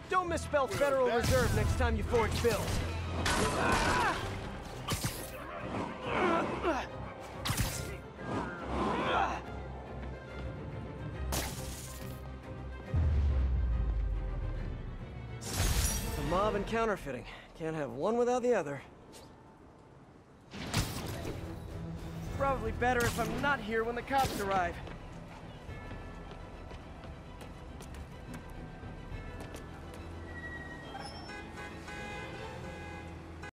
Don't misspell Federal Reserve next time you forge bills. The mob and counterfeiting. Can't have one without the other. Probably better if I'm not here when the cops arrive.